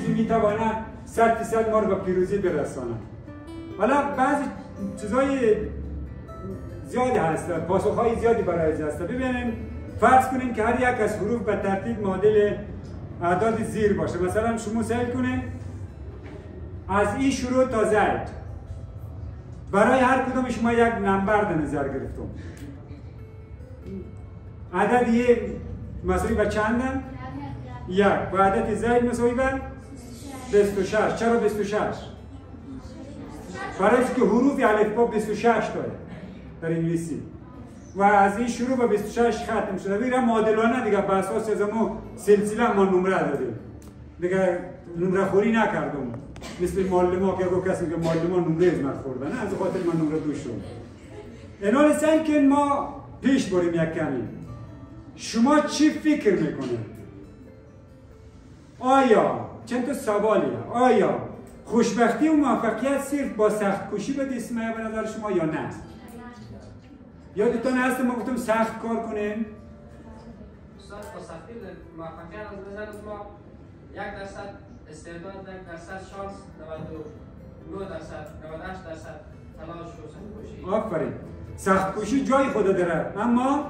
چیزی میتواند 100% ما رو به پیروزی برساند. حالا بعضی چیزای زیادی هست، پاسخهای زیادی برای هست. ببینیم فرض کنیم که هر یک از حروف به ترتیب معادل اعداد زیر باشه. مثلا شما سعی کنید از این شروع تا زد برای هر کدوم شما یک نمبر در نظر گرفتم. عدد یک مساوی به چنده؟ یک. و عدد زید مساوی به 26. چرا 26؟ برای اینکه حروف الفبا 26 داره در انگلیسی و از این شروع به 26 ختم شده. دیگه معادلانه دیگه به اساس از ما سلسله ما نمره دادیم. دیگه نمره خوری نکردم. مثل معلم که اگه کسی که معلم نمره از من خوردن، نه از خاطر من نمره دوشم. اینا لسان که ما پیش بریم یک کمی. شما چی فکر میکنید؟ آیا چند تا سوالیه؟ آیا خوشبختی و موفقیت صرف با سخت کوشی به دست میاد به نظر شما یا نه؟ یادتون هست ما گفتم سخت کار کنین؟ استاد با سختی موفقیت از نظر ما 1% استعداد، 1% شانس، 99%، 98% تلاش و سخت کوشی. آفرین. سخت کوشی جای خود داره، اما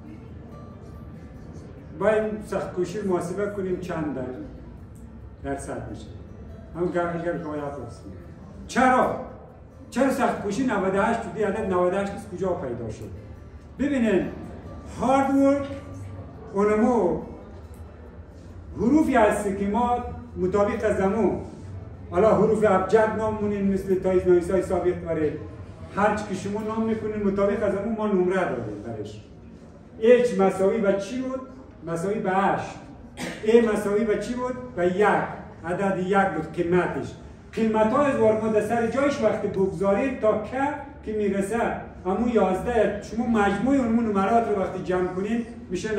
باید سخت کوشی محاسبه کنیم چند درصد میشه. همون اگر که باید هستیم. چرا سخت کوشی 98 شدی؟ عدد 98 از کجا پیدا شد؟ ببینید هارد ورک اونمو حروفی هست که ما مطابق از زمون حالا حروف ابجد نام مونین مثل تایز نایسای سابق برای هرچی که شما نام میکنین مطابق از زمون ما نمره دادیم برش. H مساوی به چی بود؟ مساوی به 8. A مساوی به چی بود؟ به 1. عدد 1 بود قیمتش. قیمت ها از وارماده سر جایش وقتی بگذارید تا که میرسه همون 11 شما مجموع اون نمرات رو وقتی جمع کنید میشه 98%.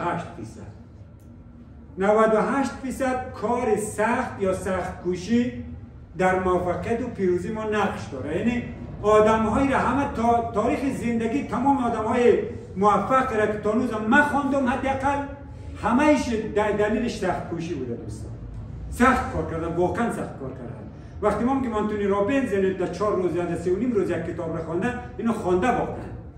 98% کار سخت یا سخت کوشی در موفقیت و پیروزی ما نقش داره. یعنی آدم هایی را همه تا تاریخ زندگی تمام آدم های موفق را که تا هنوز من خواندم حداقل همهش دلیلش سخت کوشی بوده دوستان. سخت کار کردن، واقعا سخت کار کردن. وقتی ما میگیم آنتونی رابینز در 4 روز یا 3.5 روز یک کتاب را خواندن، اینو خوانده واقعا.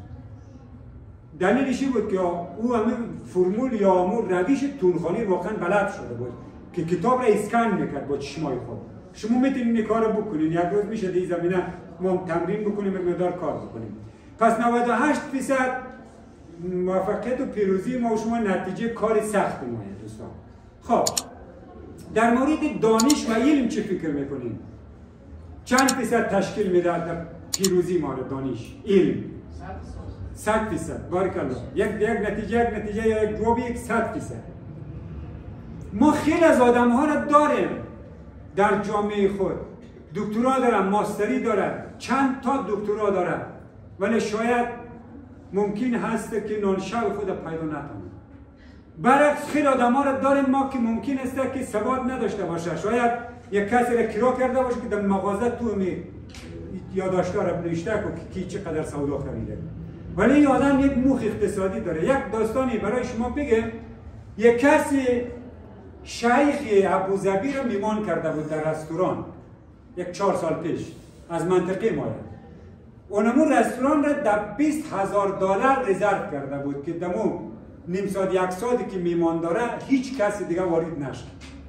دلیلش بود که او همه فرمول یا همون روش تونخوانی واقعا بلد شده بود که کتاب را اسکن میکرد با چشمای خود. شما میتونید این کارو بکنید. یک روز میشه در زمینه ما تمرین بکنیم و مقدار کار بکنیم. پس 98% موفقیت و پیروزی ما و شما نتیجه کار سخت ماه دوستان. خب در مورد دانش و علم چه فکر میکنیم؟ چند فیصد تشکیل میده در پیروزی ما رو دانش علم؟ 100%. بارک الله. یک نتیجه یا یک جواب 100%. ما خیلی از آدم ها را داریم در جامعه خود. دکترا دارن، ماستری دارن، چند تا دکترا دارن، ولی شاید ممکن هست که نانشب خود پیدا نکنه. برعکس خیلی آدم ها را داریم ما که ممکن است که سواد نداشته باشه. شاید یک کسی را کرا کرده باشه که در مغازه تو یادداشت‌ها را نوشته که چقدر سودا خریده. ولی این آدم یک مخ اقتصادی داره. یک داستانی برای شما بگم. یک کسی شیخ ابوظبی را میمان کرده بود در رستوران یک 4 سال پیش از منطقه ما. اونمون رستوران را در $20,000 رزرو کرده بود که دمو نیم ساعت یک ساعتی که میمان داره هیچ کسی دیگه وارد نشد.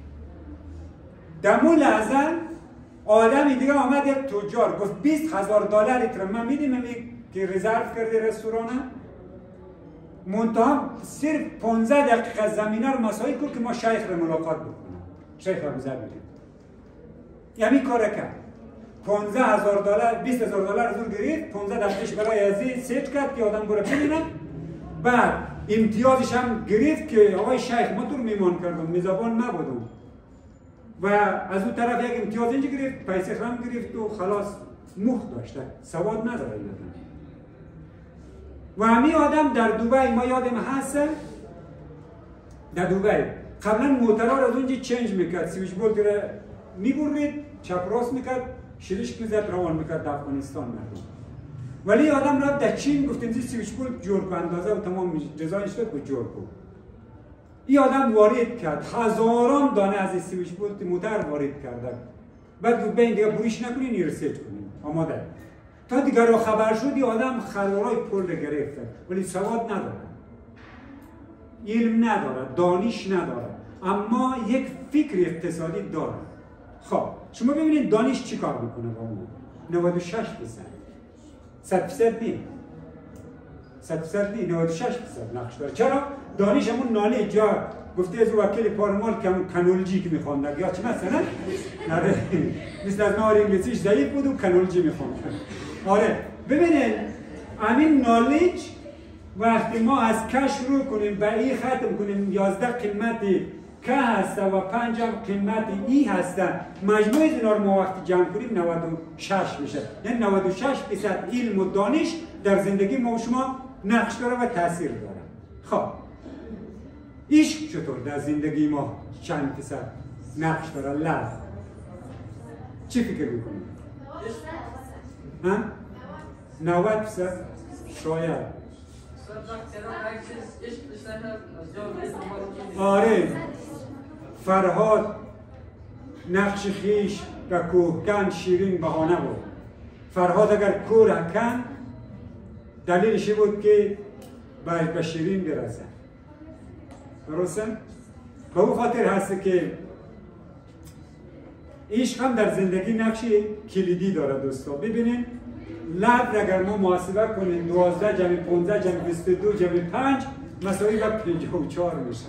دمو لحظه آدمی دیگه آمد یک تجار گفت $20,000 را من میدیم که رزرو کرده رستورانه. منتها صرف 15 دقیقه زمینه رو مساعد کرد که ما شیخ رو ملاقات بکنیم. شیخ ابوظبی یعنی کار کرد. $15,000 $20,000 زور گرفت. 15 دقیقش برای ازی سیت کرد که آدم برای ببینن. بعد امتیازش هم گرفت که آقای شیخ ما تو رو میمان کردم، میزبان نبودم. و از اون طرف یک امتیاز اینجا گرفت، پیسه هم گرفت و خلاص مخ داشته، سواد نداره این آدم. و همین آدم در دبی ما یادم هست در دبی قبلا موترها را از اونجا چنج میکرد، سویچ بولت را میبرید چپ راست میکرد، شیرش میزد روان میکرد در افغانستان مردم. ولی آدم رفت در چین گفت اینجا سویچ بولت جور کو اندازه و تمام جزایش شد و جور کو. این آدم وارد کرد هزاران دانه از سویچ بولت موتر وارد کرده. بعد به این دیگه بویش نکنین این ریسرچ کنین آماده. تا دیگر رو خبر شد این آدم خروارای پول گرفته ولی سواد نداره، علم نداره، دانش نداره، اما یک فکر اقتصادی داره. خب شما ببینید دانش چی کار میکنه با ما؟ 96% 100% نی 100% نی 96% نقش داره. چرا؟ دانش همون ناله جا گفته از وکیل پارمال کنولوژی که میخوانده یا چی مثلا؟ آره مثل از نهار انگلیسیش ضعیف بود و کنولوژی میخوانده. آره ببینید همین نالج وقتی ما از کش رو کنیم به ای ختم کنیم 11 قیمتی که هسته و 5 قیمت ای هسته، مجموع اینا رو ما وقتی جمع کنیم 96 میشه. یعنی 96% علم و دانش در زندگی ما و شما نقش داره و تاثیر داره. خب عشق چطور در زندگی ما چند فیصد نقش داره؟ لب چی فکر میکنید؟ 90% شاید. آره فرهاد نقش خیش و کوهکن شیرین بهانه بود. فرهاد اگر کوه کن دلیلش بود که به شیرین برسه. درسته؟ به اون خاطر هست که عشق هم در زندگی نقش کلیدی داره دوستا. ببینین لب اگر ما محاسبه کنیم 12 جمع 15 جمع 22 جمع 5 مساوی به 54 میشن.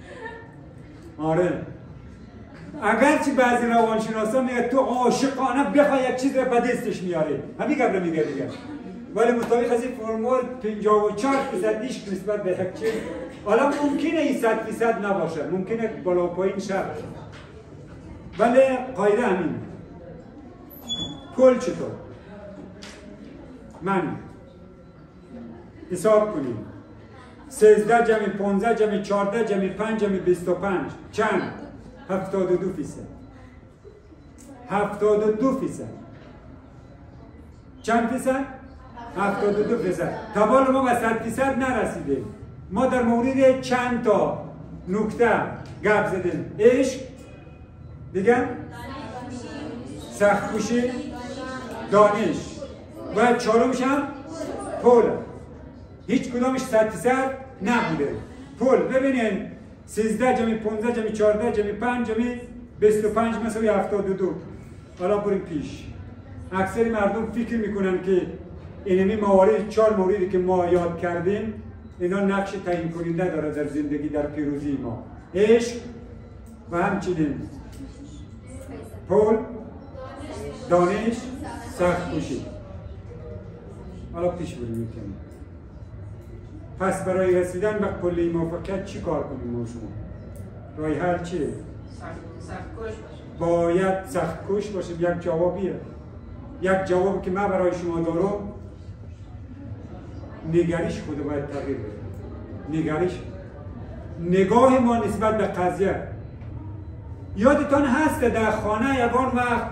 آره اگرچه بعضی روانشناسا میگه تو عاشقانه بخوای یک چیز رو به دستش میاری، همین قبل میگه دیگه، ولی مطابق از این فرمول 54% عشق نسبت به یک چیز. حالا ممکنه این 100% نباشه، ممکنه بالا و پایین شه، ولی قاعده همین. کل چطور؟ من حساب کنیم 13 جمع 15 جمع 14 جمع 5 جمع 25 چند؟ 72%. 72%. چند فیصد؟ 72%. تا بالا ما به 100% نرسیدیم. ما در مورد چند تا نکته گپ زدیم. عشق دیگه سخت‌کوشی، دانش و چهارمش هم پول. هیچ کدامش 100% نبوده. پول ببینین 13 جمع 15 جمع 14 جمع 5 جمع 25 مساوی 72. حالا بریم پیش. اکثر مردم فکر میکنن که اینمی موارد 4 موردی که ما یاد کردیم اینا نقش تعیین کننده داره در زندگی، در پیروزی ما. عشق و همچنین پول، دانش، سخت‌کوشی. حالا پیش بریم یکم. پس برای رسیدن به کلی موفقیت چی کار کنیم ما شما؟ راه حل چیه؟ سخت‌کوش باشیم. باید سخت‌کوش باشیم. یک جوابیه. یک جواب که من برای شما دارم، نگریش خود باید تغییر بده. نگریش، نگاه ما نسبت به قضیه. یادتان هست در خانه یکان وقت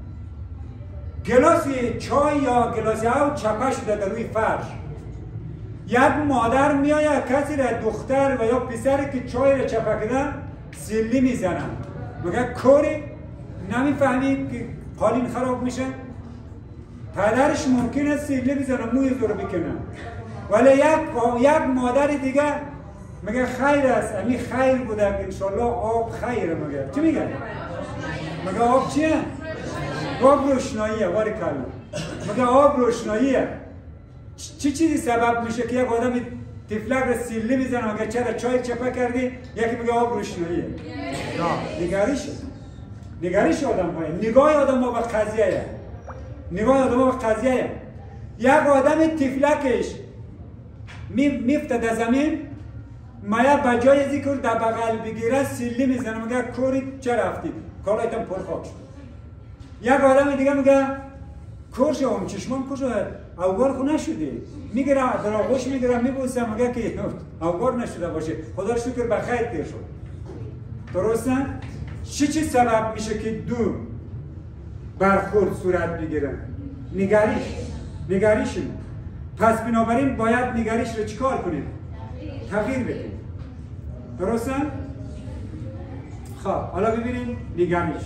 گلاس چای یا گلاس آب چپه شده در روی فرش. یک مادر میآید کسی را، دختر و یا پسری که چای را چپه کردن سیلی میزنن، مگه کوری نمیفهمید که قالین خراب میشه؟ پدرش ممکن است سیلی بزنه، موی رو بکنه، ولی یک مادر دیگه مگه خیر است، امی خیر بوده که انشالله آب خیره. مگه چی میگه؟ مگه آب چیه؟ آب روشناییه. بارکالله. مگه آب روشناییه. چی چیزی سبب میشه که یک آدم تفلک را سیلی میزنه مگه چرا چای چپه کردی؟ یکی میگه آب روشناییه. نه، نگریشه. نگریش آدم های، نگاه آدم ها به قضیه، نگاه آدم ها به قضیه. یک آدم تفلکش میفته در زمین، مایا بجای ذکر در بغل بگیره سیلی میزنه، میگه کوری چه رفتی؟ کالایتم پر خاک شد. یک آدم دیگه میگه کور شدم، چشمان کور شد، اوگار خو نشدی. میگیره در آغوش میگیره میبوسه، میگه که اوگار نشده باشه، خدا شکر بخیر تیر شد. درسته؟ چی سبب میشه که دو برخورد صورت بگیره؟ نگریش. پس بنابراین باید نگریش رو چیکار کنیم؟ تغییر بدیم. درسته؟ خب حالا ببینید نگرش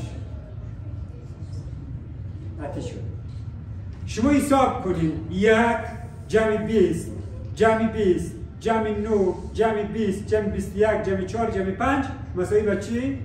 آتش شد. شما حساب کنید 1 جمع 20 جمع 20 جمع 9 جمع 20 جمع 21 جمع 4 جمع 5 مساوی به چی؟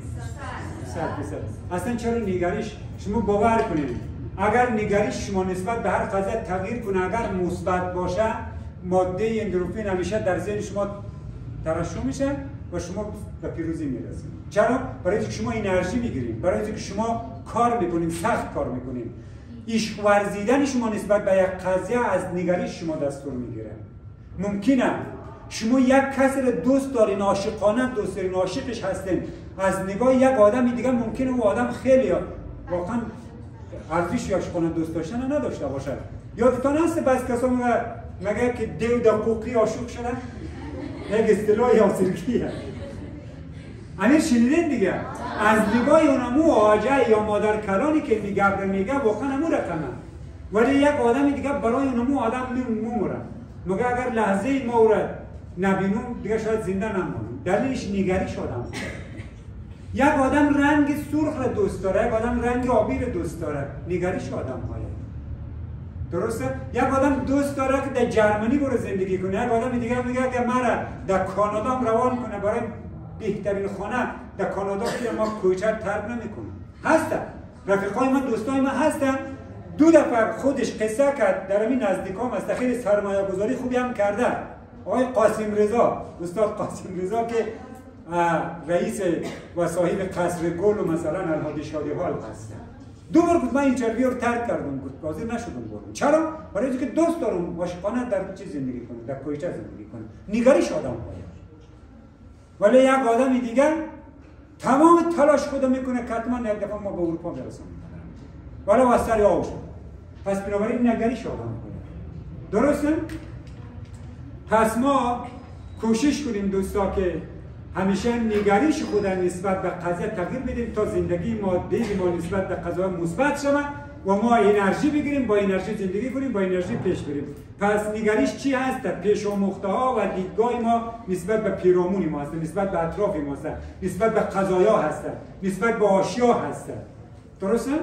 100%. اصلا چرا نگرش؟ شما باور کنید اگر نگرش شما نسبت به هر قضیه تغییر کنه، اگر مثبت باشه، ماده اندروفین همیشه در ذهن شما ترشح میشه و شما به پیروزی میرسید. چرا؟ برای اینکه شما انرژی میگیرید، برای اینکه شما کار میکنید، سخت کار میکنید. عشق ورزیدن شما نسبت به یک قضیه از نگرش شما دستور میگیره. ممکنه شما یک کسی رو دوست دارین، عاشقانه دوست دارین، عاشقش هستین، از نگاه یک آدم دیگه ممکنه او آدم خیلی واقعا ارزش یا عاشقانه دوست داشتن نداشته باشه. یادتان هست بعضی کسا مگه که دیو دقوقی عاشق شدن؟ یک اصطلاح یاسرکیه. امیر شنیدین دیگه؟ از نگاه اونمو آجه یا مادر کلانی که میگه واقعا همو رقمه، ولی یک آدم دیگه برای اونمو آدم میموره. مگه اگر لحظه ما او را نبینیم دیگه شاید زنده نمونیم. دلیلش نگریش آدم. یک آدم رنگ سرخ را دوست داره، یک آدم رنگ آبی را دوست داره. نگریش آدم های درسته؟ یک آدم دوست داره که در جرمنی برو زندگی کنه، یک آدم دیگه میگه که مرا در کانادا روان کنه برای بهترین خانه در کانادا که ما کوچه ترک نمیکنه. هستن رفیقای من، دوستای من هستن. 2 دفعه خودش قصه کرد در همین نزدیکام است، خیلی سرمایه گذاری خوبی هم کرده. آقای قاسم رضا، استاد قاسم رضا که رئیس و صاحب قصر گل و مثلا الهادی شادی حال هستن. 2 بار گفت من اینترویو رو ترک کردم، گفت حاضر نشدم برم. چرا؟ برای اینکه دوست دارم عاشقانه در چه زندگی کنم، در کوچه زندگی کنم. نگرش آدم باید. ولی یک آدم دیگه تمام تلاش خود میکنه که حتما یک دفعه ما به اروپا برسیم، ولی واسه آوش. پس بنابراین نگرش آدم باید. درسته؟ پس ما کوشش کنیم دوستا که همیشه نگرش خود نسبت به قضیه تغییر بدیم تا زندگی مادی ما نسبت به قضایا مثبت شود و ما انرژی بگیریم، با انرژی زندگی کنیم، با انرژی پیش بریم. پس نگرش چی هست؟ پیش آموخته ها و دیدگاه ما نسبت به پیرامون ما هست، نسبت به اطراف ما هست، نسبت به قضایا هست، نسبت به اشیا هست. درسته؟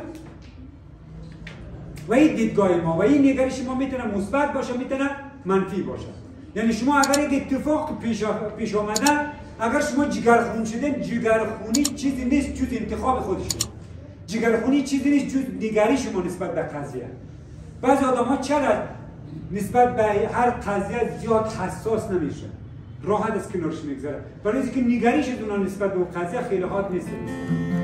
و این دیدگاه ما و این نگرش ما میتونه مثبت باشه، میتونه منفی باشه. یعنی شما اگر یک اتفاق پیش آمده، اگر شما جگرخون شدین، جگرخونی چیزی نیست جز انتخاب خودشون. جگرخونی چیزی نیست جز نگرش شما نسبت به قضیه. بعضی آدم‌ها چرا نسبت به هر قضیه زیاد حساس نمیشه؟ راحت از کنارش میگذره. برای اینکه نگرششون نسبت به قضیه خیلی حاد نیست.